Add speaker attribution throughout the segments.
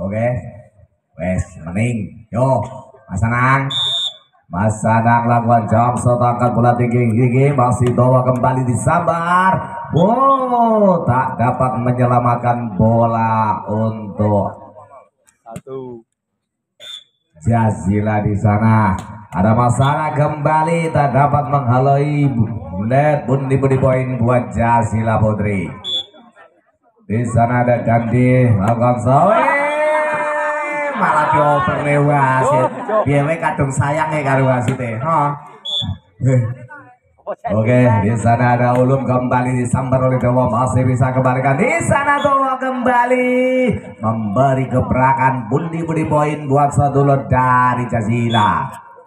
Speaker 1: Oke. Wes mending. Yo, Mas Anang. Mas Anang lakukan jam angkat bola tinggi masih bawa kembali disambar. Wow, tak dapat menyelamatkan bola untuk
Speaker 2: satu.
Speaker 1: Jazila di sana. Ada masalah kembali tak dapat menghalau net Bundi poin buat Jazila Putri. Di sana ada Dandi lakukan sawe malah dioper wasit. Biar kadung sayang ya karo wasit Oke, di sana ada Ulum kembali disambar oleh Dewa, masih bisa kembalikan di sana Dewa kembali memberi gebrakan Bundi poin buat sedulur dari Jazila.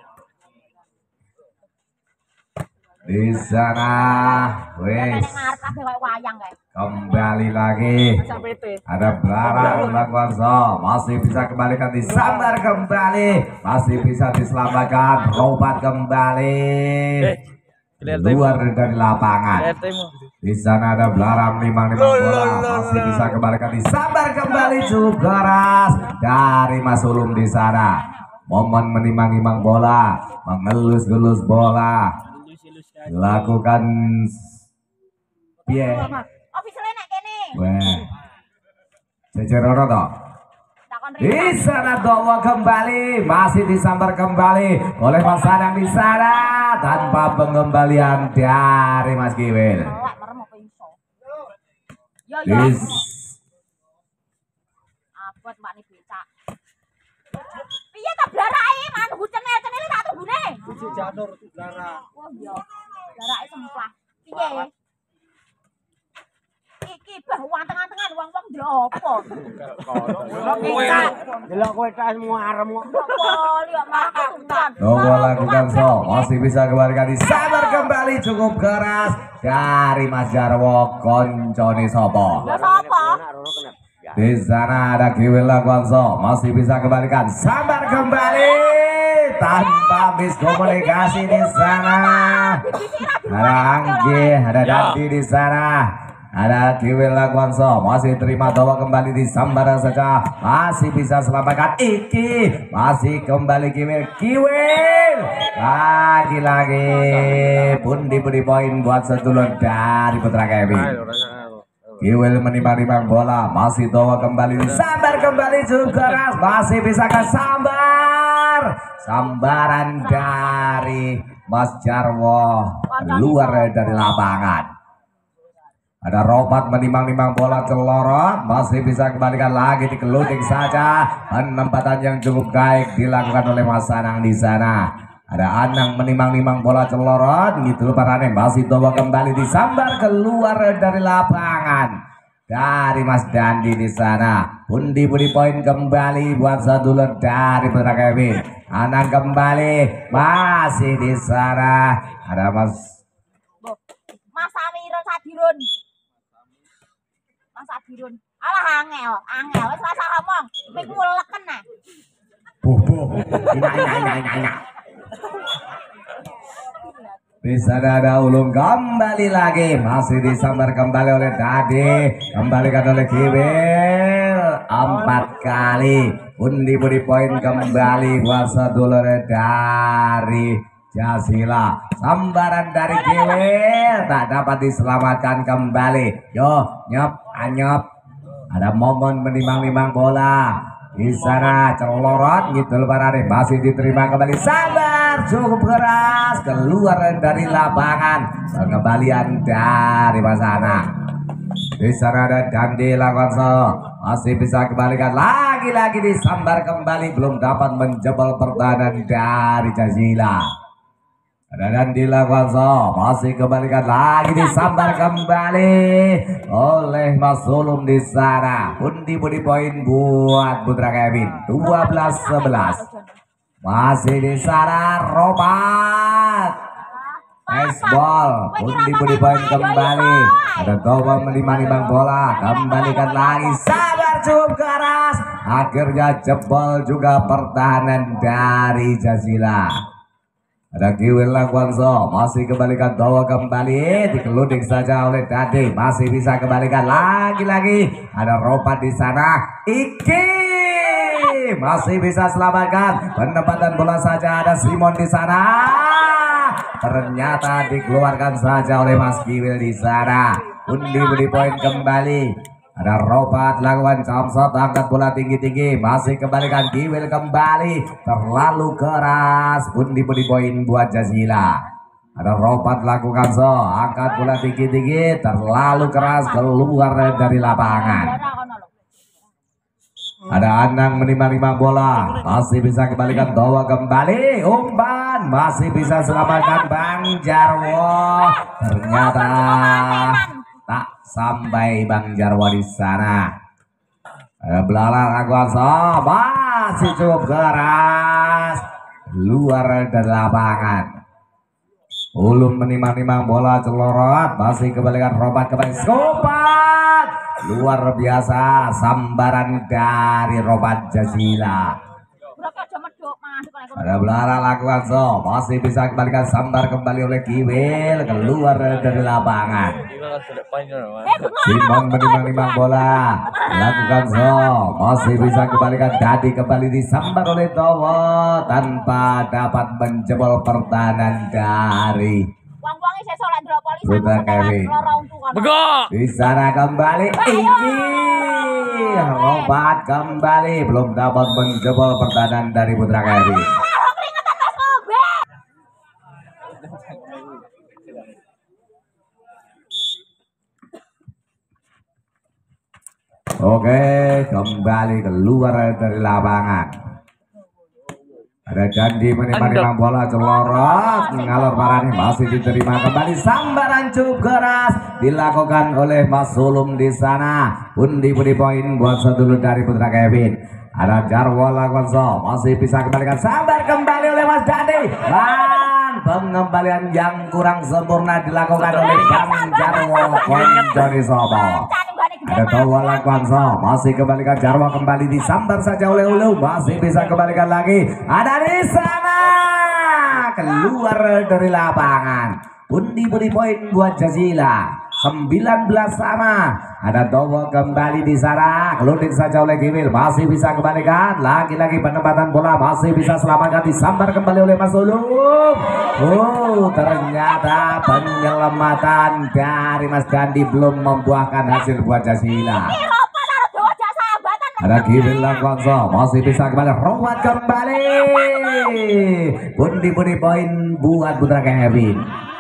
Speaker 1: Di sana, wes kembali lagi ada Belarang Lakuanso, masih bisa kembalikan disambar kembali, masih bisa diselamatkan, Robat kembali. Luar dari lapangan. Di sana ada Belarang nimang bola, masih bisa kembalikan disambar kembali cukup keras dari Mas Ulum di sana. Momen menimang-nimang bola, mengelus-gelus bola, lakukan piye. Wah, Cecerono toh. Di sana Dowo kembali, masih disambar kembali oleh Mas Anang di sana tanpa pengembalian dari Mas Kiwil.
Speaker 3: Piye ta blarake man hucene cenele tak tunggune.
Speaker 2: Siji janur blara.
Speaker 3: Oh iya. Blarake semplah. Piye? Iki bah wong-tengan wong-wong ndelok apa?
Speaker 2: Delok kowe tas muarem kok.
Speaker 3: Lihat makan.
Speaker 1: Dowo lakukan masih bisa kembali disambar kembali cukup keras dari Mas Jarwo koncone sopo.
Speaker 3: Ya sapa?
Speaker 1: Di sana ada Kiwil Lakuanso, masih bisa kembalikan sambar kembali tanpa miskomunikasi di sana. Ada Anggi, ada Dandi di sana. Ada Kiwil Lakuanso, masih terima Dowo kembali disambar saja, masih bisa selamatkan Iki, masih kembali Kiwil lagi-lagi Bundi poin buat sedulur dari Putra Kevin. Kiwil menimang-nimang bola, masih Dowo kembali disambar kembali cukup keras, masih bisa ke sambaran dari Mas Jarwo luar dari lapangan. Ada Robat menimang-nimang bola celorot, masih bisa kembalikan lagi dikeluding saja. Penempatan yang cukup baik dilakukan oleh Mas Anang di sana. Ada Anang menimang-nimang bola celorot, gitu parane masih Dowo kembali disambar keluar dari lapangan. Dari Mas Dandi di sana. Bundi poin kembali buat sedulur dari Putra Kevin. Anang kembali masih di sana. Ada Mas
Speaker 3: Amiron Sadirun. Mas Sadirun. Alah angel wis rasa ngomong. Mik muleken nah.
Speaker 1: Ina. Di sana ada Ulum kembali lagi, masih disambar kembali oleh Dade, kembalikan oleh Kiwil 4 kali. Bundi poin kembali buat sedulur dari Jazila. Sambaran dari Kiwil tak dapat diselamatkan kembali. Yo anyop. Ada momen menimang-nimang bola. Di sana celorot gitu lebaran masih diterima kembali, sabar cukup keras keluar dari lapangan. Pengembalian dari Mas Anang. Di sana ada Dandi Lakonso, masih bisa kembalikan lagi-lagi disambar kembali, belum dapat menjebol pertahanan dari Jazila. Ada Dandi Lakonso, masih kembalikan lagi disambar kembali oleh Mas Ulum di sana. Bundi poin buat Putra Kevin 12-11. Masih di sana Robat. Baseball, Bundi poin kembali. Ada Dowo menimang-nimang bola, kembalikan lagi, sabar cukup keras. Akhirnya jebol juga pertahanan dari Jazila. Ada Kiwil Lakuanso, masih kembalikan Dowo kembali, dikeluding saja oleh Dade, masih bisa kembalikan lagi-lagi. Ada Robat di sana, Iki masih bisa selamatkan. Penempatan bola saja ada Simon di sana. Ternyata dikeluarkan saja oleh Mas Kiwil di sana. Undi beri poin kembali. Ada Robat lakukan jump angkat bola tinggi-tinggi, masih kembalikan Kiwil kembali, terlalu keras. Undi beri poin buat Jazila. Ada Robat lakukan angkat bola tinggi-tinggi, terlalu keras, keluar dari lapangan. Ada Anang menimba-nimba bola, masih bisa kembalikan Dawa kembali, umpan masih bisa selamatkan Bang Jarwo. Ternyata tak sampai Bang Jarwo di sana. Ada Belalang Aguanso masih cukup keras, luar dari lapangan. Ulum menimang-nimang bola celorot, masih kembalikan Robat kembali Skopat. Luar biasa sambaran dari Robat Jazila. Ada Belalang lakukan masih bisa kembalikan sambar kembali oleh Kiwil, keluar dari lapangan. Simon menimang-nimang bola lakukan masih bisa kembalikan Dadi kembali disambar oleh Towo tanpa dapat menjebol pertahanan dari Putra Kevin. Di sana kembali ini Robat kembali belum dapat menjebol pertahanan dari Putra Kevin. Oke, kembali keluar dari lapangan. Ada Dandi menimang-nimang bola celorot, ngalor parani masih diterima kembali. Sambaran cukup keras dilakukan oleh Mas Sulum di sana. Undi beri poin buat sedulur dari Putra Kevin. Ada Jarwo lakukan masih bisa kembalikan sambar kembali oleh Mas Dandi. Pengembalian yang kurang sempurna dilakukan oleh Bang Jarwo Konjoni Sobo. Ada Towo lakukan masih kembalikan Jarwo kembali disambar saja oleh Ulu, masih bisa kembalikan lagi. Ada di sana keluar dari lapangan. Undi beri poin buat Jazila 19 sama. Ada Towo kembali di sana, keluding saja oleh Kiwil, masih bisa kembalikan lagi-lagi penempatan bola, masih bisa selamatkan disambar kembali oleh Mas Ulum. Ternyata penyelamatan dari Mas Dandi belum membuahkan hasil buat Jazila. Ada Kiwil lakukan masih bisa kembali, Robat kembali. Undi beri poin buat Putra Kevin.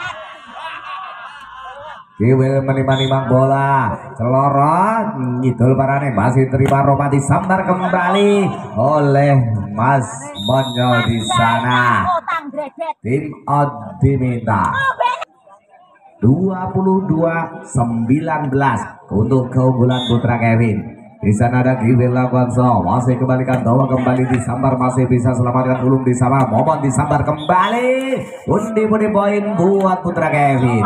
Speaker 1: Kiwil menimang-nimang bola celorot ngidul parane masih terima Robat disambar kembali oleh Mas Monyo di sana. Tim out diminta 22-19 untuk keunggulan Putra Kevin. Di sana ada Kiwil lakukan masih kembalikan Dawa kembali disambar, masih bisa selamatkan Ulum di sana. Momon disambar kembali. Undi beri poin buat Putra Kevin.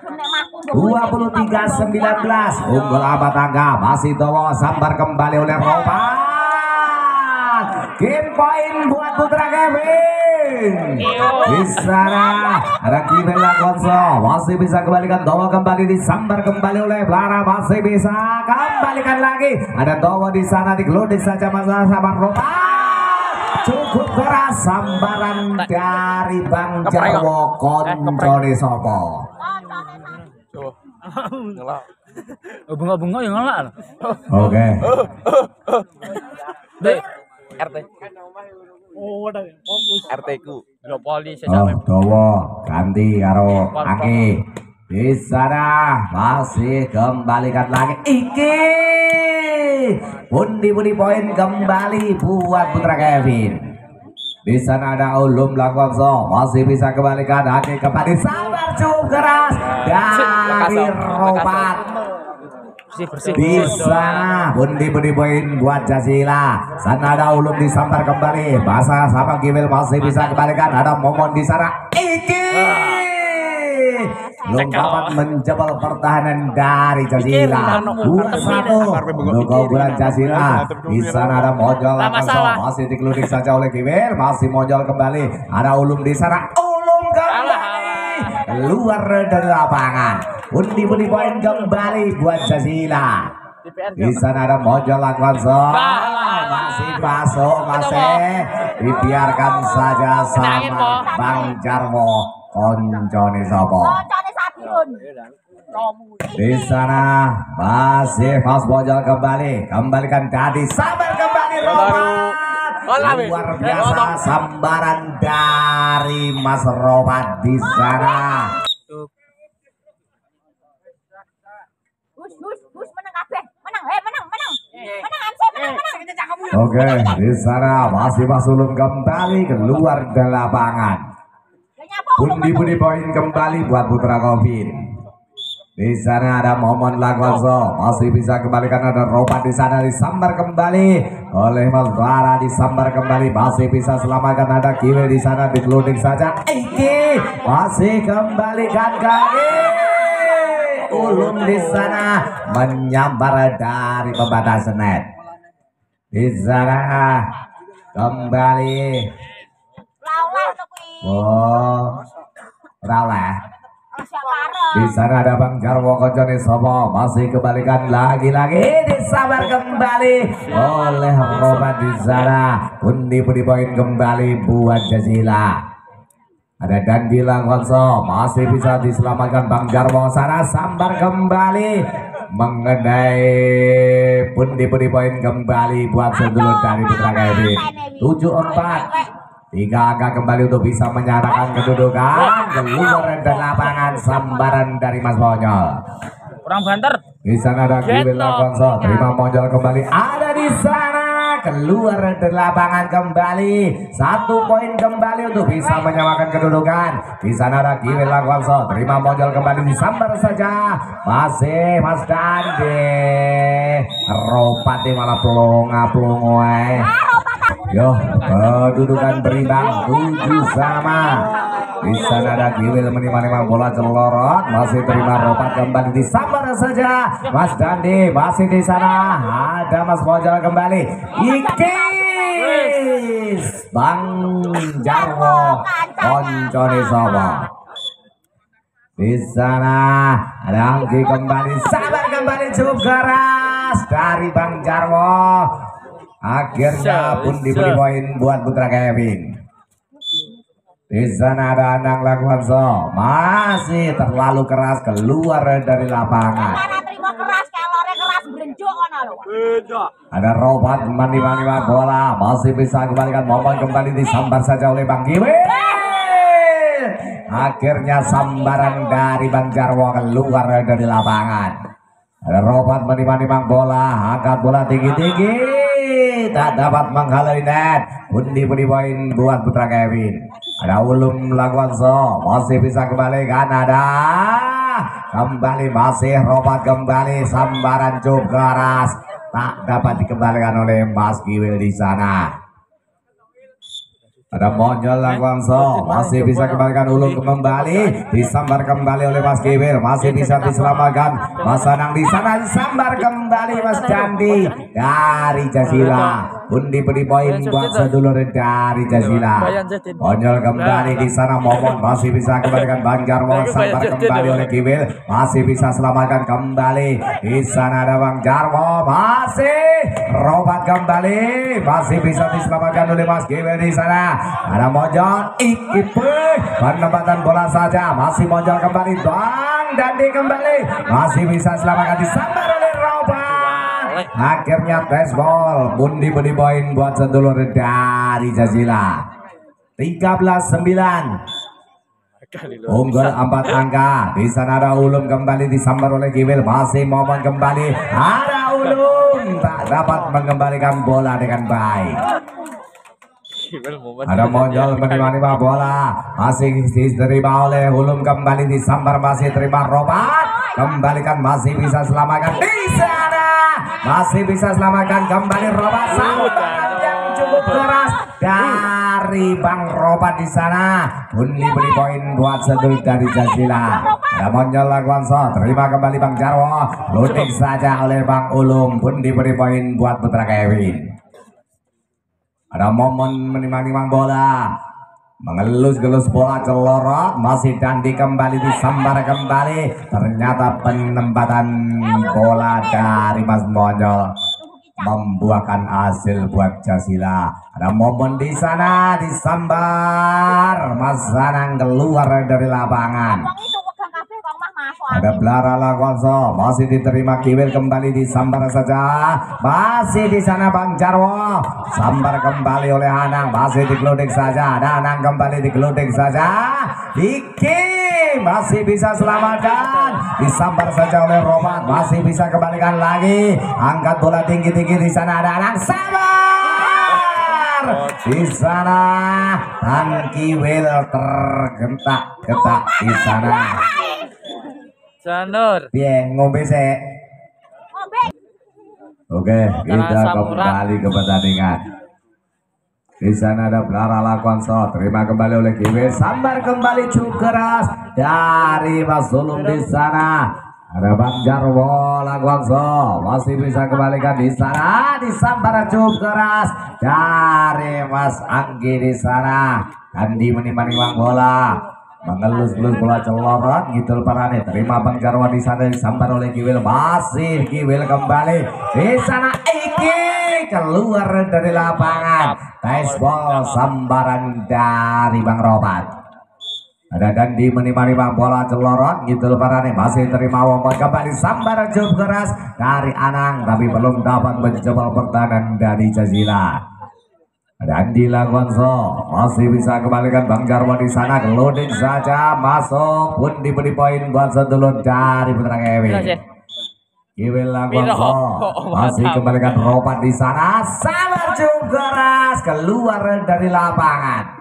Speaker 1: 23-19 unggul apa tangga, masih Dawa sambar kembali oleh Robat. Game point buat Putra Kevin. Di sana ada Kiwil lakukan masih bisa kembalikan Dawa kembali disambar kembali oleh Blara, masih bisa kembalikan lagi. Ada Dawa di sana digeluding saja masalah sama Robat. Cukup keras sambaran dari Bang Jarwo Konjoni Sopo.
Speaker 4: Bunga-bunga yang ngelak.
Speaker 1: Oke.
Speaker 4: RT. RT ku. Poli
Speaker 1: Dawa ganti karo Angki. Di sana masih kembalikan lagi Iki. Pundi poin kembali buat Putra Kevin. Di sana ada Ulum lakukan masih bisa kembalikan Aki kembali, sabar cukup keras dari Robat. Di sana pundi poin buat Jazila. Sana ada Ulum disambar kembali, masa sama Kiwil masih bisa kembalikan. Ada Momon di sana Iki. Belum dapat menjebol pertahanan dari Jazila. 2-1 untuk keunggulan Jazila. Di sana ada Mojol masih dikeluding saja oleh Kiwil, masih Mojol kembali. Ada Ulum di sana, Ulum kembali keluar dari lapangan. Undi poin kembali buat Jazila. Di sana ada Mojol Lakonso. Masih masuk, masih dibiarkan saja sama Bang Jarwo. Koncone Sopo.
Speaker 3: Koncone Sadirun.
Speaker 1: Di sana masih Mas Mojol kembali, kembalikan tadi, sabar kembali Robat. Luar biasa sambaran dari Mas Robat di sana.
Speaker 3: Bus menang kabeh. Menang, menang. Menang MC, menang.
Speaker 1: Oke, di sana masih Mas Ulum kembali keluar dari lapangan. Pundi-pundi poin kembali buat Putra Covid. Di sana ada Momon Lakonso, masih bisa kembalikan, ada Robat di sana disambar kembali oleh Mas Bara, disambar kembali, masih bisa selamatkan, ada Kiwe di sana dikeluding saja. Iki masih kembalikan kali. Ulum di sana menyambar dari pembatas net. Di sana kembali.
Speaker 3: Laulah tuh kuwi.
Speaker 1: Oh, raulah. Di sana ada Bang Jarwo Koncone Sopo, masih kembalikan lagi-lagi, disabar kembali oleh Robat di sana. Pundi-pundi poin kembali buat Jazila. Ada Dandi Lakonso, masih bisa diselamatkan Bang Jarwo sana, sambar kembali mengenai pundi-pundi poin kembali buat sedulur dari Putra Kevin. 7-4. 3 angka kembali untuk bisa menyatakan kedudukan. Keluar dari lapangan sambaran dari Mas Monyol.
Speaker 4: Kurang banter.
Speaker 1: Di sana ada Kiwil Lakonso, terima Monyol kembali. Ada di sana, keluar dari lapangan kembali. 1 poin kembali untuk bisa menyamakan kedudukan. Di sana ada Kiwil Lakonso, terima Monyol kembali, disambar saja. Masih Mas Dandi. Ropati malah pelonga-pelongo. Yo, kedudukan berimbang 7 sama. Di sana ada Kiwil menimang-nimang bola celorot, masih terima Robat kembali, disambar saja. Mas Dandi masih di sana, ada Mas Mojol kembali. Ikis Bang Jarwo Koncone Sopo. Di sana ada Anggi kembali, sabar kembali, cukup keras dari Bang Jarwo. Akhirnya pun diberi poin buat Putra Kevin. Di sana ada Anang Lakonso, masih terlalu keras keluar dari lapangan.
Speaker 3: Terima keras, kelore keras berenjuk ono lho.
Speaker 1: Ada Robat mani-mani bola, masih bisa kembalikan, Momon kembali, disambar saja oleh Bang Kiwil. Akhirnya sambaran dari Bang Jarwo keluar dari lapangan. Ada Robat mani-mani bola, angkat bola tinggi-tinggi, tak dapat menghalangi net. Pundi-pundi poin buat Putra Kevin. Ada Ulum Lakonso, masih bisa kembali kan, ada kembali, masih Robat kembali, sambaran cukup keras, tak dapat dikembalikan oleh Mas Kiwil di sana. Ada Monyol Lakonso, masih bisa kembalikan, Ulum kembali, disambar kembali oleh Mas Kiwil, masih bisa diselamatkan. Mas Anang di sana, disambar kembali Mas Dandi dari Jazila. Pundi-pundi poin buat sedulur dari Jazila. Monyol kembali di sana, Momon masih bisa kembalikan, Bang Jarwo sambar kembali oleh Kiwil, masih bisa selamatkan kembali. Di sana ada Bang Jarwo, masih Robat kembali, masih bisa diselamatkan oleh Mas Kiwil di sana. Ada Mojol, penempatan bola saja, masih Mojol kembali, Bang Dandi kembali, masih bisa selamatkan, disambar oleh Robat. Akhirnya baseball, pundi-pundi poin buat sedulur dari Jazila. 13-9. Unggul 4 angka. Di sana ada Ulum kembali, disambar oleh Kiwil, masih Momon kembali. Ada Ulum, tak dapat mengembalikan bola dengan baik. Ada Monyol menerima bola, masih diterima oleh Ulum kembali, disambar, masih terima Robat, kembalikan, masih bisa selamatkan di sana, masih bisa selamatkan kembali Robat, sambaran yang cukup keras dari Bang Robat di sana. Pundi-pundi poin buat sedulur dari Jazila. Ada Monyol Lakonso, terima kembali Bang Jarwo, loading saja oleh Bang Ulum. Pundi-pundi poin buat Putra Kevin. Ada Momon menimang-nimang bola, mengelus-gelus bola celorot, masih Dandi kembali disambar kembali. Ternyata penempatan bola dari Mas Monyol membuahkan hasil buat Jasila. Ada momen di sana disambar, Mas Sanang keluar dari lapangan.
Speaker 3: Wong itu pegang kabeh kok mah masuk.
Speaker 1: Ada Blara Lakonso, masih diterima Kiwil kembali disambar saja. Masih di sana Bang Jarwo, sambar kembali oleh Anang, masih digeludik saja. Ada Anang kembali digeludik saja. Iki masih bisa selamatkan, disambar saja oleh Roman, masih bisa kembalikan lagi. Angkat bola tinggi-tinggi di sana ada Anang, sabar. Di sana Tan Kiwil tergentak-gentak di sana.
Speaker 4: Janur.
Speaker 1: Piye ngombe sik.
Speaker 3: Ngombe.
Speaker 1: Oke, kita
Speaker 4: Samuran.
Speaker 1: kembali ke pertandingan. Di sana ada Blara Lakonso, terima kembali oleh Kiwil, sambar kembali cukup keras dari Mas Sulung di sana. Ada Bang Jarwo Lakonso, masih bisa kembalikan di sana, disambar cukup keras dari Mas Anggi di sana. Andi menimang-nimang bola, mengelus-gelus bola celorot gitu parane. Terima Bang Jarwo di sana, disambar oleh Kiwil, masih Kiwil kembali di sana. Iki keluar dari lapangan. Nice ball, sambaran dari Bang Robat. Ada Dandi menimang-nimang bola celorot gitu parane, masih terima Wongkot kembali, sambaran cukup keras dari Anang tapi belum dapat menjebol pertahanan dari Jasila. Ada Andi Lakonso, masih bisa kembalikan Bang Jarwo di sana, geluding saja masuk pun diberi poin buat sedulur dari Putra Kevin. Kiwil Lakonso, masih kembalikan Robat di sana, sabar cukup keras keluar dari lapangan.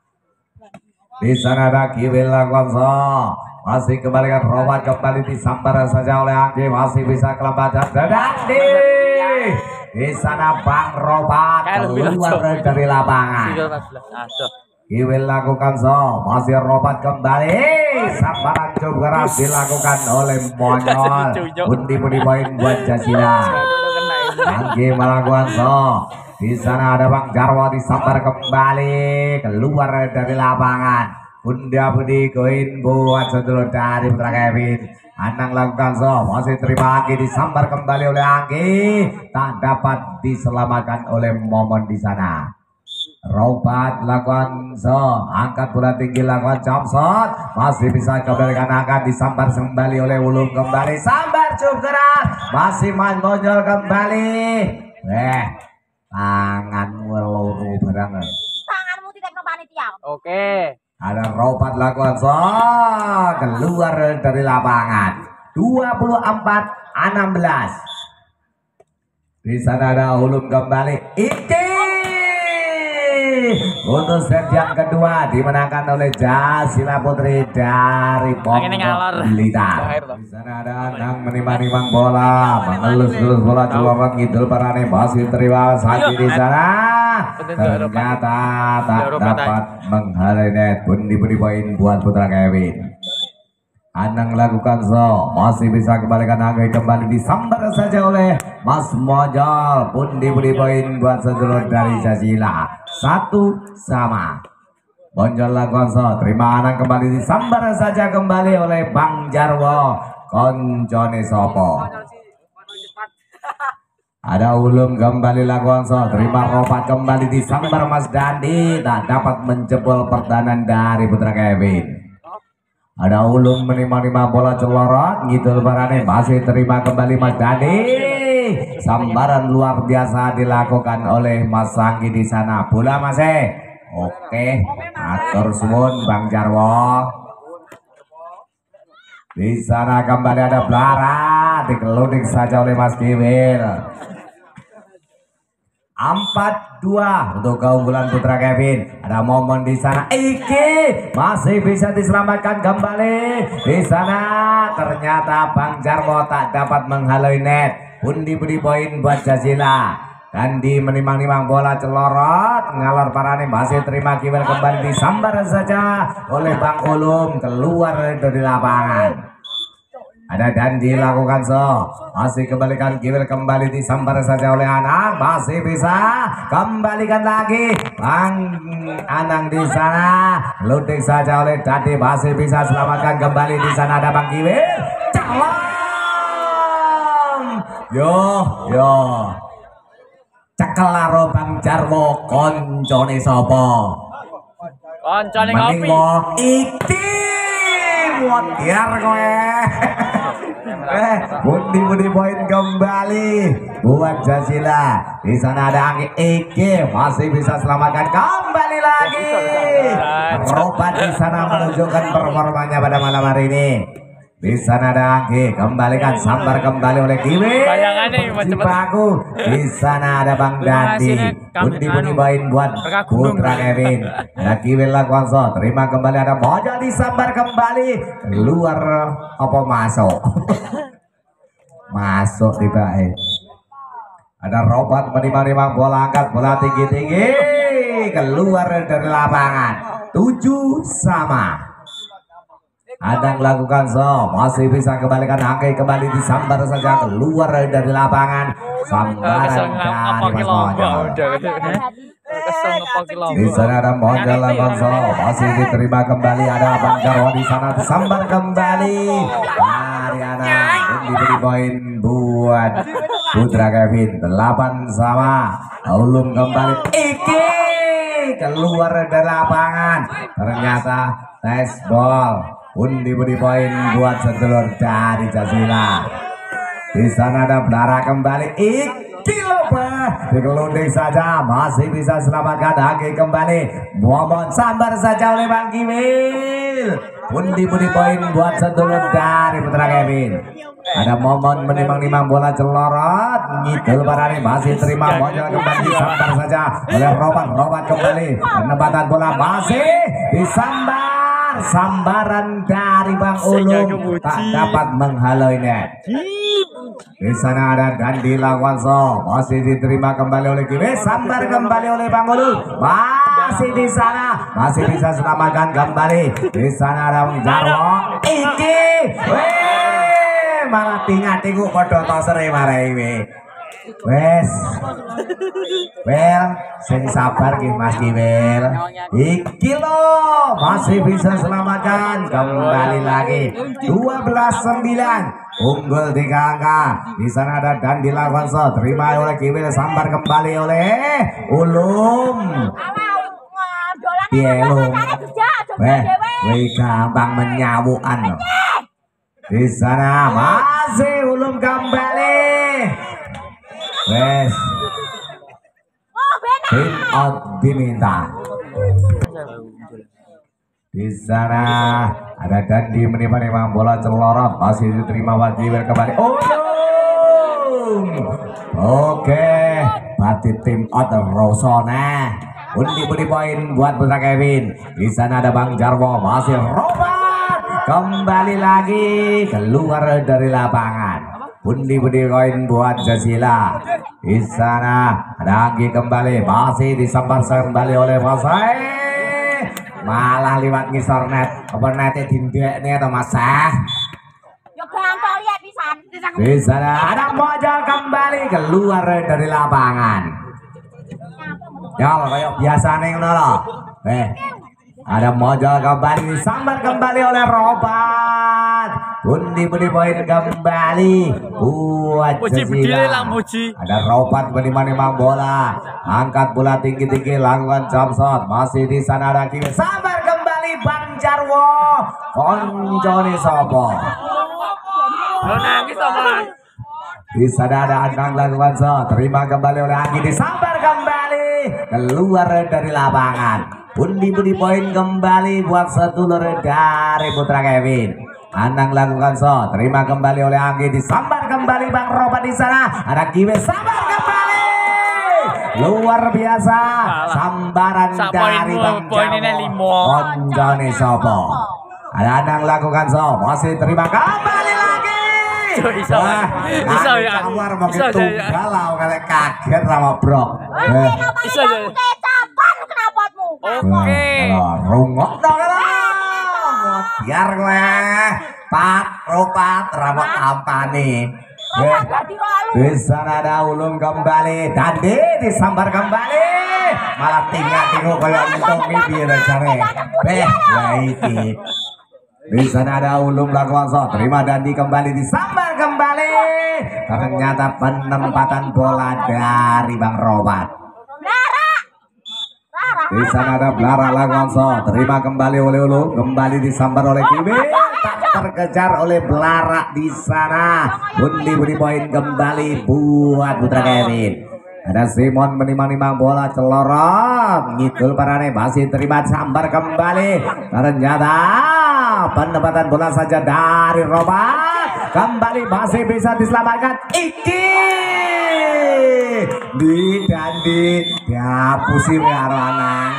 Speaker 1: Di sana ada Kiwil Lakonso, masih kembalikan Robat kembali disambar saja oleh Anggi, masih bisa kelembatan Dandi. Di sana Bang Robat keluar dari lapangan. Kiwil lakukan masih Robat kembali, sambaran cukup keras dilakukan oleh Monyol. Pundi-pundi poin buat Jasila. Anggi melakukan di sana ada Bang Jarwo disambar kembali, keluar dari lapangan. Pundi-pundi koin buat sedulur dari Putra Kevin. Anang lakukan masih terima Anggi, disambar kembali oleh Anggi, tak dapat diselamatkan oleh Momon di sana. Robat lakukan angkat bola tinggi, lakukan jump shot, masih bisa kembalikan angkat, disambar kembali oleh Ulum kembali, sambar cukup keras, masih Monyol kembali. Tanganmu loro barangan.
Speaker 3: Tanganmu tidak ke panitia.
Speaker 4: Oke.
Speaker 1: Ada Robat lakukan keluar dari lapangan. 24-16. Di sana ada Ulum kembali. Iki untuk set yang kedua dimenangkan oleh Jasila Putri dari Pondok Blitar. Di sana ada Anang menimang-nimang bola, mengelus-gelus bola celorot ngidul parane, masih terima sakit di sana. Ternyata tak dapat menghalai net, pun diberi poin buat Putra Kevin. Anang lakukan masih bisa kembalikan Anggi, kembali disambar saja oleh Mas Mojol, pun diberi poin buat sedulur dari Jasila. 1-1. Bonjol lakukan terima Anang, kembali disambar saja kembali oleh Bang Jarwo koncone sopo. Ada Ulum kembali lakukan terima Robat, kembali disambar Mas Dandi, tak dapat menjebol pertahanan dari Putra Kevin. Ada Ulum menimang-nimang bola celorot gitu lebarane, masih terima kembali Mas Dandi. Sambaran luar biasa dilakukan oleh Mas Anggi di sana. Bola masih oke, atur suwun Bang Jarwo. Di sana kembali ada Blara, dikeluding saja oleh Mas Kiwil. 4-2 untuk keunggulan Putra Kevin. Ada momen di sana, Iki masih bisa diselamatkan kembali. Di sana ternyata Bang Jarwo tak dapat menghalau net. Pun diberi poin buat Jasila. Dan di menimang-nimang bola celorot ngalor parane, masih terima Kiwil, kembali disambar saja oleh Bang Ulum, keluar dari lapangan. Ada dan dilakukan so. Masih kembalikan kiwil kembali disambar saja oleh Anang. Masih bisa kembalikan lagi. Anang di sana. Loading saja oleh Dadi. Masih bisa selamatkan kembali di sana ada Bang Kiwil. Calam. Yo. Cekelaro Bang Jarwo koncone sapa?
Speaker 4: Koncone
Speaker 1: Mending
Speaker 4: ngopi.
Speaker 1: mau iki mutiar kowe. Budi poin kembali buat Jasila. Di sana ada Anggi Ike masih bisa selamatkan kembali lagi. Robat di sana menunjukkan performanya pada malam hari ini. Di sana ada Anggi kembalikan sambar kembali oleh Kiwi.
Speaker 4: Bayangannya macam
Speaker 1: Cipaku. Di sana ada Bang Dandi. Budi poin buat Putra Kevin. Ada Kiwi Lakonso terima kembali ada Mojo disambar kembali keluar apa masuk. Masuk di baik. Ada Robot menimang-nimang bola angkat bola tinggi-tinggi keluar dari lapangan 7 sama. Adang lakukan so masih bisa kembalikan Angke kembali disambar saja keluar dari lapangan sambaran dari Mas Mojo. Di sana ada Mojo lakukan so masih diterima kembali ada Bang Jarwo di sana disambar kembali dari anak diberi poin buat Putra Kevin 8 sama. Ulum kembali Iki keluar dari lapangan ternyata tes ball. Diberi poin buat sedulur dari Jasila. Di sana ada Belara kembali. Iki lupa dikelunding saja masih bisa selamatkan Hagi kembali. Momon sambar saja oleh Bang Kiwil. Diberi poin buat sedulur dari Putra Kevin. Ada Momon menimang-nimang bola celorot. Ngidul Parani masih terima Mojol kembali disambar saja oleh Robat kembali. Penempatan bola masih disambar. Sambaran dari Bang Ulum tak dapat menghalau net. Di sana ada Dandi Lawanso masih diterima kembali oleh Kiwi. Sambar kembali oleh Bang Ulum masih di sana masih bisa selamatkan kembali. Di sana ada Bang Jarwo. Iki, malah tingatiku podo tosere marai we. Wes, sing sabar ki Mas Kiwil. Iki lo masih bisa selamatkan kembali lagi 12-9 unggul 3 angka. Di sana ada Dandi Lawanso terima oleh Kiwil sambar kembali oleh Ulum. Pielum. Gampang menyawuan. Di sana masih Ulum kembali. Wes, tim out diminta. Di sana ada Dandi menimang bola celorot masih diterima Wajiwer kembali. Oke, berarti tim out Rosona. Budi poin buat Putra Kevin. Di sana ada Bang Jarwo masih Robot kembali lagi keluar dari lapangan. Budi koin buat Jasila. Di sana ada Anggi kembali masih disambar kembali oleh Masai. Malah lewat ngisor net. Apa netnya dindeknya atau Masah? Di sana ada Mojo kembali keluar dari lapangan. Ya kayak biasa neng nolo. Ada Mojo kembali disambar kembali oleh Robat. Budi poin kembali buat Jasila. Ada Robat menimang bola, angkat bola tinggi-tinggi lakukan jump shot. Masih di sana ada Kiwi sambar kembali Bang Jarwo. Koncone sopo. Di sana ada Anang lakukan shot, terima kembali oleh Anggi disambar kembali keluar dari lapangan. Budi poin kembali buat sedulur dari Putra Kevin. Anang lakukan so, terima kembali oleh Anggi disambar kembali Bang Robat di sana. Ada Kiwi sambar kembali. Luar biasa sambaran dari Bang Jarwo. Koncone sopo. Ada Anang lakukan so, masih terima kembali lagi. Bisa ya. Kamar makin tunggalau kali kaget sama Bro.
Speaker 3: Bisa ya. Kecapan knalpotmu.
Speaker 4: Oke.
Speaker 1: Rungok dong. biar gue Pak Ropat rambut tampani. Di sana ada ulung kembali, Dandi disambar kembali, malah tinggal kayak untung mimpi rencana. Baiki. Di sana ada ulung Lakuanso, terima Dandi kembali disambar kembali. Ternyata penempatan bola dari Bang Robat. Di sana ada Blara Lakuanso, terima kembali oleh Ulung, kembali disambar oleh Kimi, tak terkejar oleh Blara di sana. Budi poin kembali buat Putra Kevin. Ada Simon menimang-nimang bola celorot, ngidul parane masih terima sambar kembali. Ternyata penempatan bola saja dari Robat, kembali masih bisa diselamatkan. Iki di Dandi dihapusi karo lanang.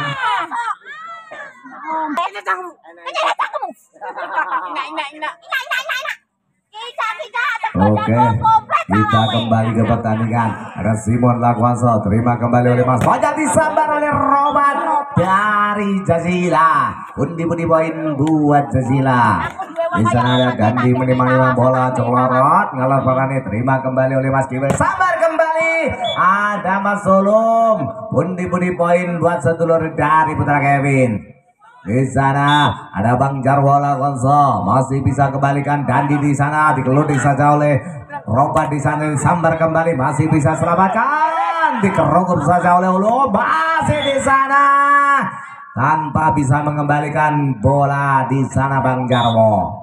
Speaker 1: Oke, kita kembali ke pertandingan. Ada Simon Lakuanso, terima kembali oleh Mas Fajar, disambar oleh Robat dari Jazila. Budi poin buat Jazila. Di sana ada Gandhi menimang bola celorot, ngelapangannya terima kembali oleh Mas Kiwel, sambar kembali. Ada Mas Solom, Budi poin buat sedulur dari Putra Kevin. Di sana ada Bang Jarwo Lakonso, masih bisa kembalikan Dandi di sana, dikeluding saja oleh Robat di sana, disambar kembali, masih bisa selamatkan, dikerungkup saja oleh Ulu, masih di sana tanpa bisa mengembalikan bola di sana Bang Jarwo.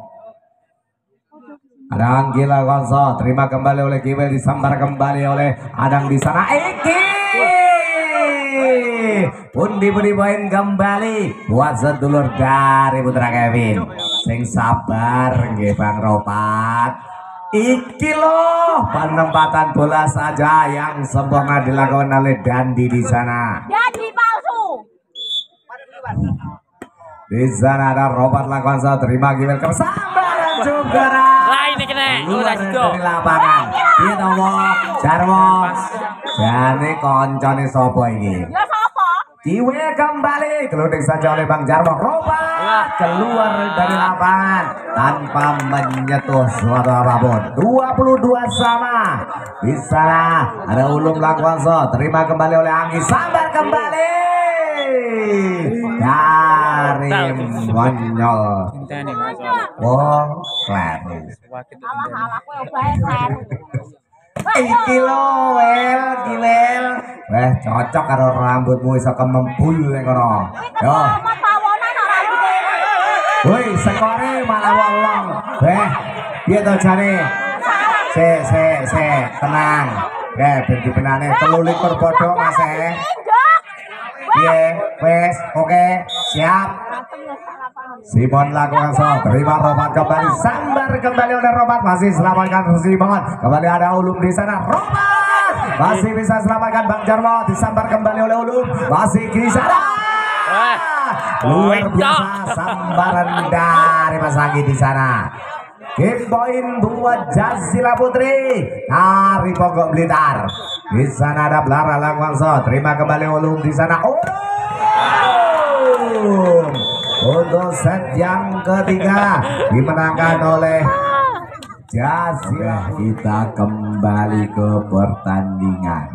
Speaker 1: Ada Anggi Lakonso, terima kembali oleh Kiwel, disambar kembali oleh Adang di sana. Budi poin kembali buat sedulur dari Putra Kevin. Sing sabar nggih Bang Ropat. Iki loh penempatan bola saja yang sempurna dilakukan oleh Dandi di sana.
Speaker 3: Dandi palsu.
Speaker 1: Di sana ada Robat Lakonso, terima Kiwel, kesambaran juga.
Speaker 4: Ini kena. Udah gitu.
Speaker 1: Dari lapangan. Piye to Jarwo? Jane koncone sapa iki?
Speaker 3: Ya sapa?
Speaker 1: Kiwe kembali, keluding saja oleh Bang Jarwo. Robat keluar dari lapangan tanpa menyentuh suatu apapun. 22 sama. Di sana ada Ulum Lakuanso, terima kembali oleh Anggi, sambar kembali dari Monyol. Oh, kleru.
Speaker 3: Alah kowe obahe kleru.
Speaker 1: Iki lo wel, gilel. Weh, cocok karo rambutmu iso kemempul ning kono. Yo. Woi, sekore malah wolong. Weh, piye to jane? Se, tenang. Ben dibenane 3 padha Mas e. Piye? Wes, oke, siap. Simon Lakuanso, terima Robat kembali, sambar kembali oleh Robat, masih selamatkan Simon. Kembali ada Ulum di sana, Robat masih bisa selamatkan Bang Jarwo, disambar kembali oleh Ulum, masih di sana. Luar biasa sambaran dari Mas Anggi di sana. Game point buat Jazila Putri dari Pogok Blitar. Di sana ada Blara Lakuanso, terima kembali Ulum di sana. Untuk set yang ketiga dimenangkan oleh Jazila. Kita kembali ke pertandingan.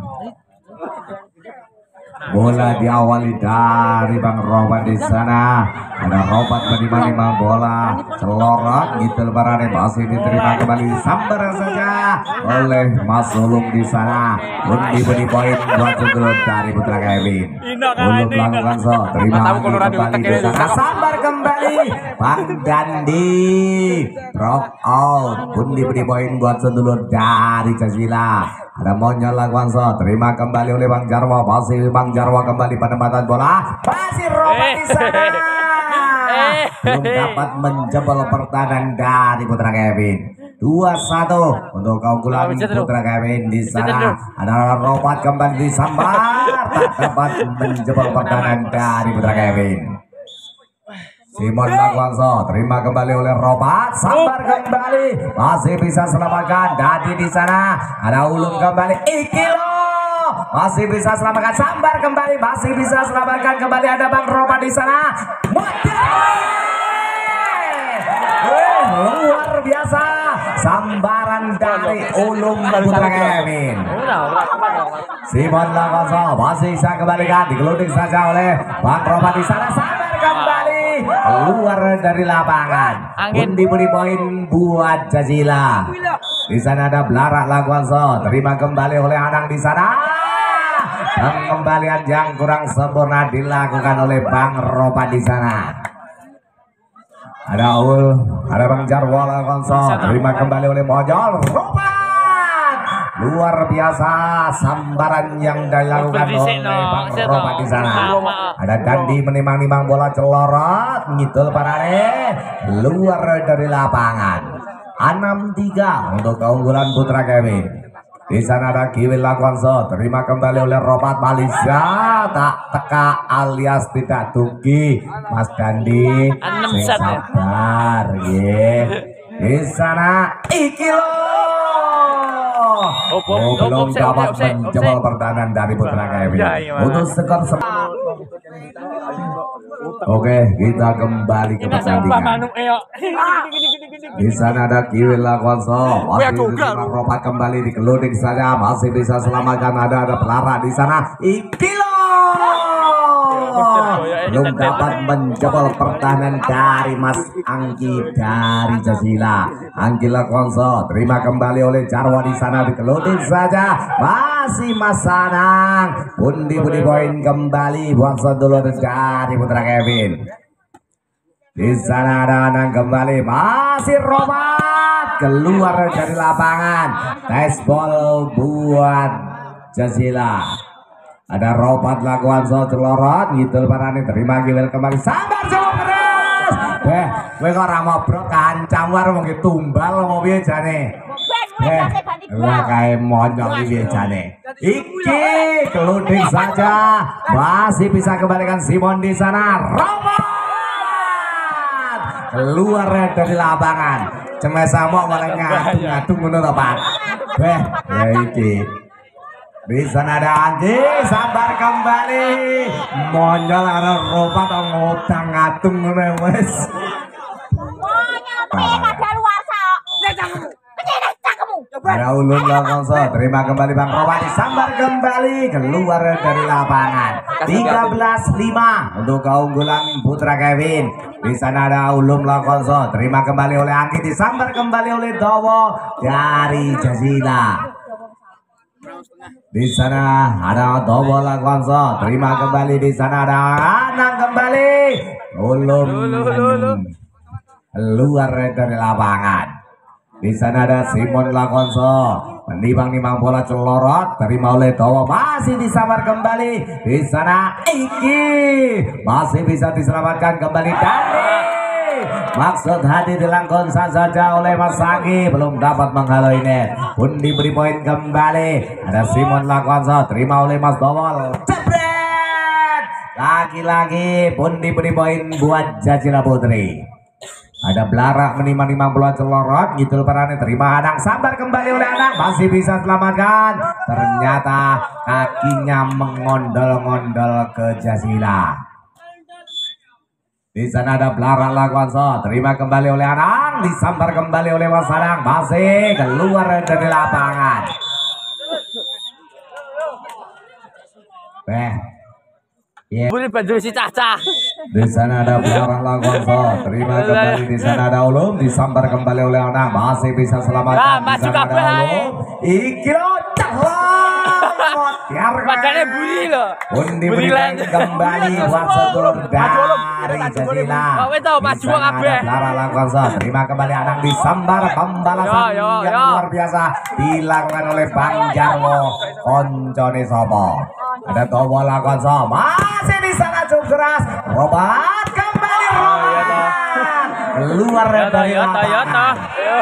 Speaker 1: Bola diawali dari Bang Robat di sana. Ada Robat menimang bola celorot gitu lebaran, masih diterima kembali, sambar saja oleh Mas Ulung di sana. Budi poin buat sedulur dari Putra Kevin. Ulung melakukan terima kembali di sana, sambar kembali Bang Dandi, drop out. Budi poin buat sedulur dari Jazila. Ada Monyol Lakuanso, terima kembali oleh Bang Jarwo, masih Bang Jarwo kembali penempatan bola, masih Robat di sana. Belum dapat menjebol pertahanan dari Putra Kevin. 2-1 untuk keunggulan Putra Kevin di sana. Ada Robat kembali disambar, tak dapat menjebol pertahanan dari Putra Kevin. Simon Lakuanso, terima kembali oleh Robat, sambar kembali, masih bisa selamatkan Dadi di sana. Ada Ulum kembali, iki loh, masih bisa selamatkan, sambar kembali, masih bisa selamatkan kembali. Ada Bang Robat di sana. sambaran dari Ulum Putra Kevin. Simon Lakoso masih bisa kembalikan, digeluding saja oleh Bang Roman di sana, sabar kembali keluar dari lapangan. Pundi-pundi poin buat Jazila. Di sana ada Blarak Lakoso, terima kembali oleh Anang di sana. Pengembalian yang kurang sempurna dilakukan oleh Bang Roman di sana. Ada ada Bang Jarwo Lakoso, terima kembali oleh Mojol Roman. Luar biasa sambaran yang dilakukan oleh Bang Roman di sana. Ada Dandi menimang-nimang bola celorot, ngidul parane luar dari lapangan. 6-3 untuk keunggulan Putra Kevin. Di sana ada Kiwil Lakonso, terima kembali oleh Ropat Malaysia, tak teka alias tidak tuki. Mas Dandi, sabar, ye. Di sana iki belum dapat menjebol pertahanan dari Putra Kevin. Untuk skor Oke, kita kembali ke pertandingan. Di sana ada Kiwil Lakonso, masih Ropat kembali digeluding saja, masih bisa selamatkan. Ada Pelara di sana. Ikilo belum dapat menjebol pertahanan dari Mas Angki dari Jazila. Angki Lakonso terima kembali oleh Jarwo di sana, digeluding saja, masih Mas Anang. Pundi-pundi poin kembali buat sedulur dari Putra Kevin. Di sana ada Anang kembali, masih Roman keluar dari lapangan. Nice ball buat Jazila. Ada Ropat Lakonso celorot, ngidul parane, terima Kiwil kembali, sabar jauh keras. Kowe kok ora mobrok kancam war mung tumbal mau piye jane? Lah kae monyong piye jane. Iki keluding saja, masih bisa kembalikan Simon di sana. Ropat keluar dari lapangan. Cemes samok malah ngatung-ngatung ngono to, Pak. Ya iki. Di sana ada Andi, sabar kembali. Monyol arah Ropat ngutang ngatung ngono wis.
Speaker 3: Monyol ada luar sa.
Speaker 1: Ada Ulum Lakonso, terima kembali Bang Ropat, disambar kembali keluar dari lapangan. 13-5 untuk keunggulan Putra Kevin. Di sana ada Ulum Lakonso, terima kembali oleh Angki, disambar kembali oleh Dowo dari Jazila. Di sana ada Dowo Lakonso, terima kembali. Di sana ada Anang kembali. Ulum keluar dari lapangan. Di sana ada Simon Lakonso, menimang-nimang bola celorot, terima oleh Dowo, masih disambar kembali. Di sana Iki masih bisa diselamatkan kembali dari maksud hati dilangkon saja oleh Mas Anggi, belum dapat menghalau net. Pun diberi poin kembali. Ada Simon Lakonso, terima oleh Mas Dowo, jebret lagi-lagi pun diberi poin buat Jazila Putri. Ada Blarak menimang-nimang bola celorot, ngidul parane, terima Anang, sabar kembali oleh Anang, masih bisa selamatkan. Ternyata kakinya mengondol-ngondol ke Jazila. Di sana ada Blarak Lakonso, terima kembali oleh Anang, disambar kembali oleh Mas Anang, masih keluar dari lapangan.
Speaker 4: Boleh baju si Caca.
Speaker 1: Di sana ada Blarak Lakonso, terima kembali. Di sana ada Ulum, disambar kembali oleh Anang, masih bisa selamatkan. Di sana ada Ulum, Ikilo
Speaker 4: Padahal buri loh.
Speaker 1: Undi berikan kembali buat sedulur dari Jazila. Di sana ada Blarak Lakonso, terima kembali Anang, disambar, pembalasan yang luar biasa dilakukan oleh Bang Jarwo koncone sopo. Ada Dowo Lakonso, masih di sana cukup keras. Robat kembali, Robat keluar dari lapangan.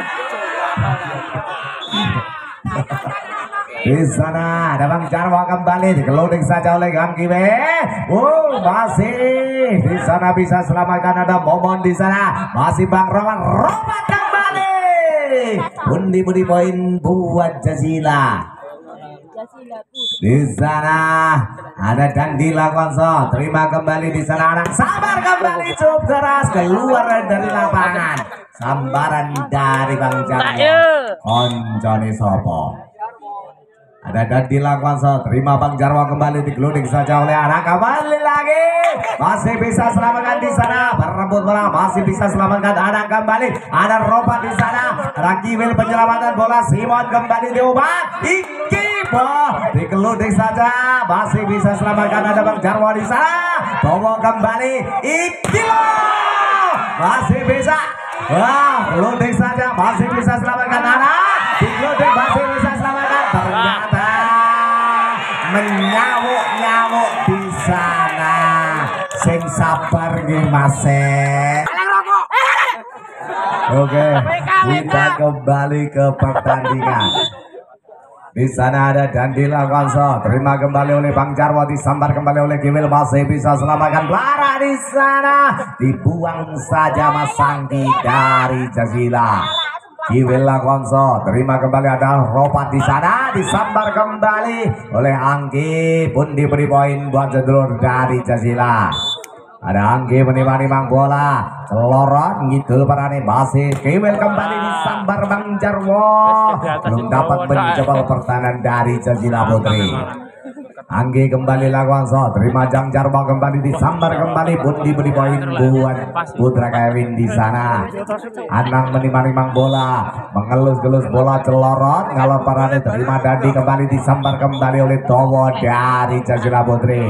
Speaker 1: Di sana ada Bang Jarwo kembali, digeluding saja oleh Kang Kiwe. Masih di sana bisa selamatkan. Ada Momon di sana, masih Bang Roman. Robat kembali. Pundi-pundi poin buat Jazila. Di sana Ada Dandi Lakonso, terima kembali di sana anak sabar kembali cukup keras keluar dari lapangan. Sambaran dari Bang Jarwo. Koncone Sopo. Ada Dandi Lakonso, terima Bang Jarwo kembali digeluding saja oleh anak kembali lagi. Masih bisa selamatkan di sana, berebut bola masih bisa selamatkan anak kembali. Ada Ropa di sana, Rakiwil penyelamatan bola Simon kembali diubah. Dikeluding saja, masih bisa selamatkan ada Bang Jarwo di sana. Towo kembali, Ikilo masih bisa. Wah, keluding saja, masih bisa selamatkan anak. Dikeluding masih bisa selamatkan. Ternyata menyamuk-nyamuk di sana. Sing sabar nggih Mas. Oke, kita kembali ke pertandingan. Di sana ada Dandi Lakonso, terima kembali oleh Bang Jarwo, disambar kembali oleh Kiwil, masih bisa selamatkan Blara di sana, dibuang saja Mas Sangki dari Jazila. Kiwil Lakonso, terima kembali ada Ropat di sana, disambar kembali oleh Anggi, pun diberi poin buat sedulur dari Jazila. Ada Anggi menimang-nimang bola, celorot ngidul parane masih Kiwil kembali disambar Bang Jarwo, belum dapat menjebol pertahanan dari Jazila Putri. Anggi kembali Lakonso, terima Jang Jarwo kembali disambar kembali, pun diberi poin buat Putra Kevin di sana. Anang menimang-nimang bola, mengelus-gelus bola celorot ngalor parane, terima Dandi kembali disambar kembali oleh Towo dari Jazila Putri.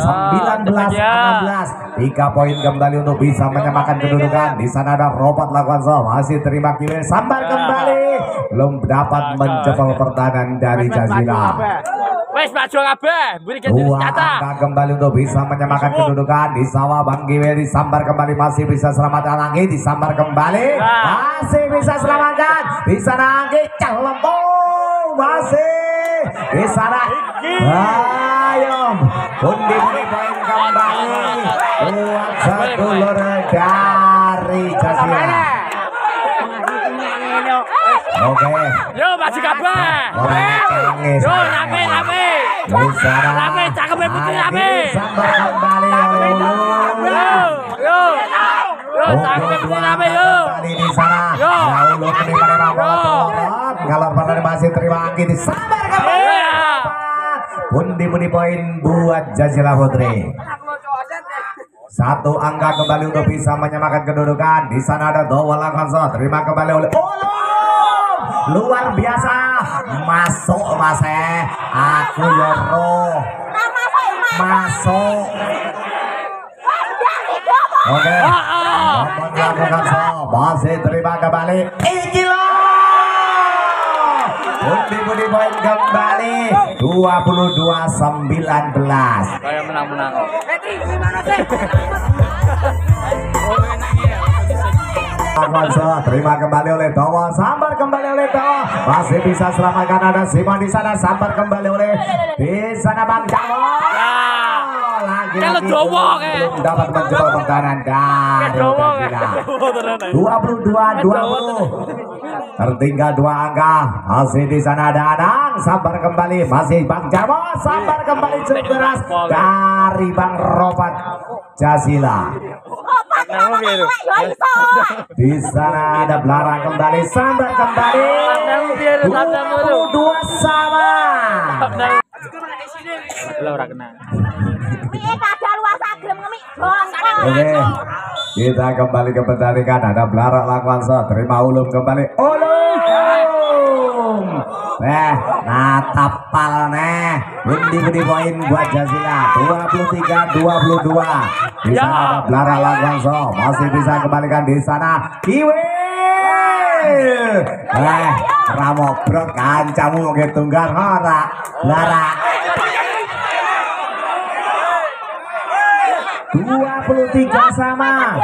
Speaker 1: 19-16, 3 poin kembali untuk bisa menyamakan kedudukan. Di sana ada Robot Lakonso, masih terima Kiwil, sambar kembali, belum dapat menjebol pertahanan dari Jazila.
Speaker 4: Wes maju kabeh, beri
Speaker 1: Dua angka kembali untuk bisa menyamakan kedudukan. Di sawah Bang Kiwil disambar kembali, masih bisa selamatkan Anggi, disambar kembali, masih bisa selamatkan. Di sana Anggi celempung, masih di sana. Ayo, pundi poin kembali buat sedulur dari Jazila. Oke.
Speaker 4: Yo maju kabeh. Yo rame. Rame cakep putih rame.
Speaker 1: Sambar kembali oleh
Speaker 4: Yo cakep putih rame yo.
Speaker 1: Di sana. Ya Ulu menerima bola. Kalau pada masih terima Anggi disambar kembali. Pundi poin buat Jazila Putri. 1 angka kembali untuk bisa menyamakan kedudukan. Di sana ada Towo Lakonso, terima kembali oleh luar biasa, masuk Mas, aku yoro masuk. Oke, masih terima kembali Ikilo, pundi poin kembali 22-19.
Speaker 4: Kayak menang-menang.
Speaker 1: Terima kembali oleh Towo, sambar kembali oleh Towo, masih bisa selamatkan ada Simon di sana, sambar kembali oleh di sana Bang Jarwo. Lagi-lagi belum dapat menjebol pertahanan dari Jazila. 22-20. Tertinggal 2 angka, masih di sana ada Anang, sambar kembali, masih Bang Jarwo, sambar kembali cukup keras dari Bang Ropat Jazila. Di sana ada Blara kembali, sambar kembali, 22 sama. Oke, kita kembali ke pertandingan. Ada Blara Lakonso, terima Ulum kembali. Ulum, natapal pundi poin buat Jazila, 23-22. Di sana ada Blara Lakonso, masih bisa kembalikan di sana Kiwil. Ramobrok kancamu mau tunggal ora Blara. 23 sama.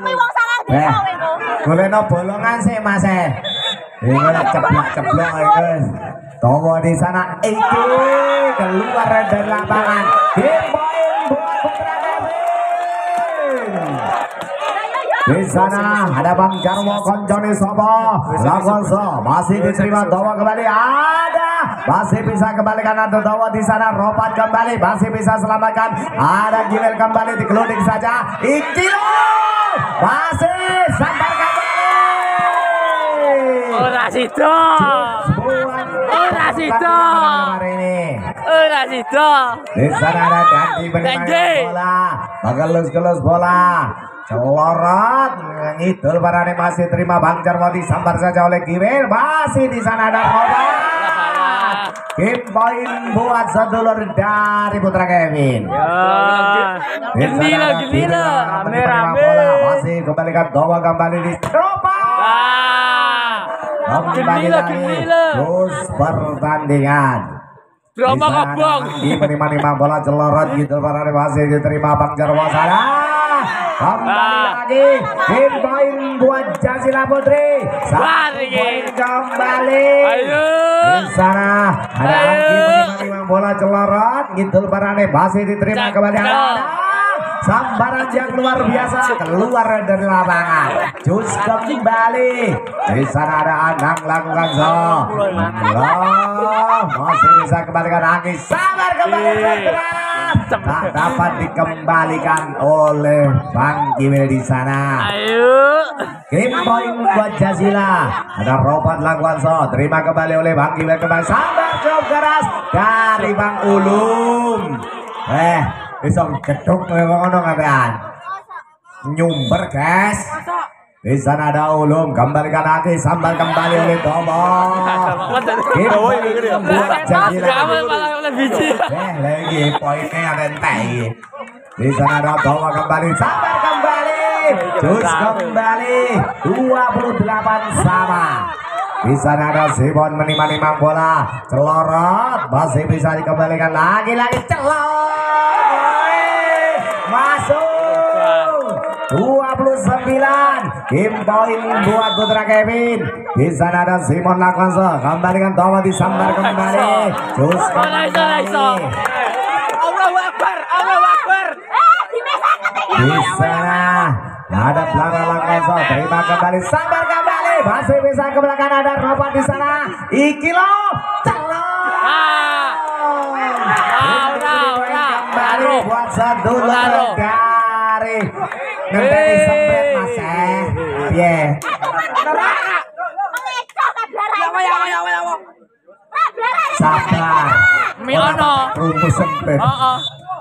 Speaker 1: Boleh no bolongan sih Mas. Ini ceblok guys. Towo di sana itu keluar dari lapangan. Game point buat Putra Kevin. Di sana ada Bang Jarwo koncone Sopo Lakonso, masih diterima Towo kembali, ada masih bisa kembalikan Antotawa di sana. Ropat kembali, masih bisa selamatkan. Ada Gimel kembali dikeluding saja. Ikilo masih sampai kembali.
Speaker 4: Ora sido. Ora sido. Ora sido.
Speaker 1: Di sana ada Dandi menerima bola. Gelus-gelus bola. Celorot ngidul parane masih terima Bang Jarwo disambar saja oleh Gimel. Masih di sana ada Robat. Game point buat sedulur dari Putra Kevin.
Speaker 4: Gila. Rame-rame.
Speaker 1: Masih kembalikan Dowa kembali di Robat. Kembali lagi terus pertandingan.
Speaker 4: Drama kabong.
Speaker 1: Menerima bola celorot gitu parane masih diterima Bang Jarwo sana. Kembali lagi game point buat Jasila Putri. Poin kembali.
Speaker 4: Ayo.
Speaker 1: Di sana ada Anggi menerima bola celorot ngidul parane masih diterima kembali sambaran yang luar biasa keluar dari lapangan. Jus kembali. Di sana ada Anang lakukan so. Masih bisa kembalikan Anggi. Sabar kembali. Tak dapat dikembalikan oleh Bang Gimel di sana.
Speaker 4: Ayo.
Speaker 1: Game point buat Jasila. Ada Robat lakukan so. Terima kembali oleh Bang Gimel kembali. Sambar cukup keras dari Bang Ulum. Bisa geduk ngono kapan. Nyumber guys. Di sana ada Ulum kembalikan lagi sambar kembali oleh Tomo. Game point buat Jasila. Lagi poinnya ada entai. Di sana ada Tomo kembali sambar kembali. Terus kembali 28 sama. Di sana ada Simon menimang-nimang bola. Celorot masih bisa dikembalikan lagi-lagi celor. Masuk 29. Game point buat Putra Kevin. Di sana ada Simon Lakonso kembalikan Tomo disambar kembali. Terus kembali.
Speaker 4: Allahu Akbar. Allahu Akbar.
Speaker 1: Di sana ada Clara Lakonso terima kembali sambar kembali masih bisa ke belakang ada Robat di sana. Ikilo kembali buat sedulur dari ngenteni sempret mas piye sabar
Speaker 4: Mi ono.
Speaker 1: rumus sempret.
Speaker 4: Heeh.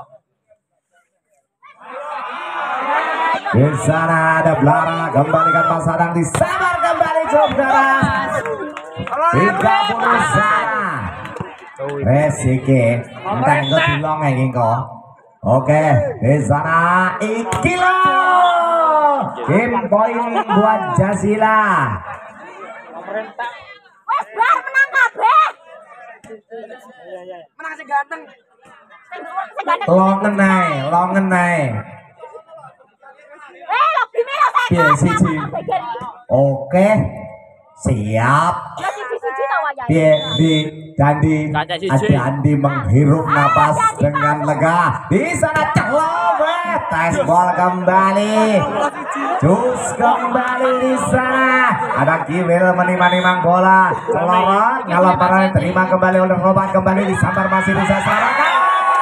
Speaker 1: Di sana ada Blara kembalikan Mas Adang disabar kembali saudara. 30 sana. Resike entah engko dilong iki kok. Oke, di sana Ikilo. Game point buat Jasila.
Speaker 3: Wes bar menang kabeh.
Speaker 4: Menang sing ganteng.
Speaker 1: Longen ae.
Speaker 3: Lo Gimel saya.
Speaker 1: Piye siji? Oke. Siap.
Speaker 3: Ya siji to wayahe.
Speaker 1: Piye di Dandi
Speaker 4: Kaca siji.
Speaker 1: Dandi menghirup napas dengan lega. Di sana celobet. Tes bol kembali. Jus kembali di sana. Ada Gimel menimang-nimang bola. Celorot ngalap parah terima kembali oleh Robat kembali disambar masih bisa selamatkan.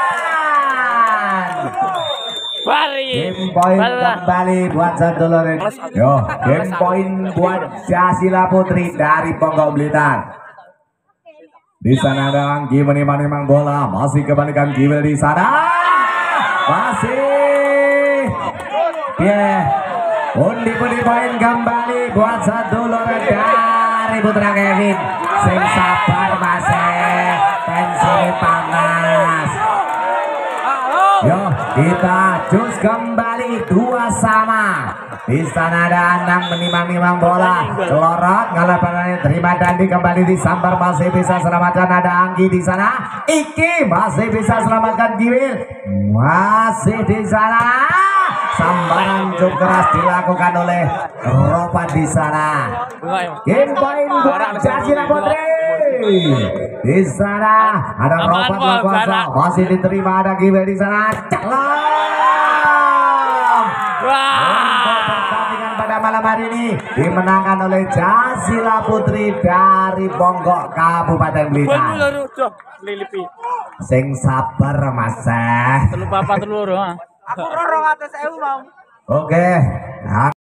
Speaker 1: Game point kembali buat sedulur. Yo, game point buat Jasila Putri dari Ponggok Blitar. Di sana ada Anggi menimang-nimang bola, masih kembalikan Gimel di sana. Masih. Undi-undi poin kembali buat sedulur dari Putra Kevin. Sing sabar masih. Tensi panas. Yo, kita jus kembali 2 sama. Di sana ada Anang menimang-nimang bola. Celorot ngalapannya terima Dandi kembali disambar masih bisa selamatkan ada Anggi di sana. Iki masih bisa selamatkan Gimel. Masih di sana. Sambaran cukup keras dilakukan oleh Robat di sana. Game point buat Jasila Putri. Di sana ada Robat Lakuasa masih diterima ada Gimel di sana. Celong. Pertandingan pada malam kali ini dimenangkan oleh Jasila Putri dari Ponggok Kabupaten Blitar.
Speaker 4: Lilipi.
Speaker 1: Sing sabar Mas.
Speaker 4: Telu papa telur.
Speaker 2: Aku roro atas mau.
Speaker 1: Oke.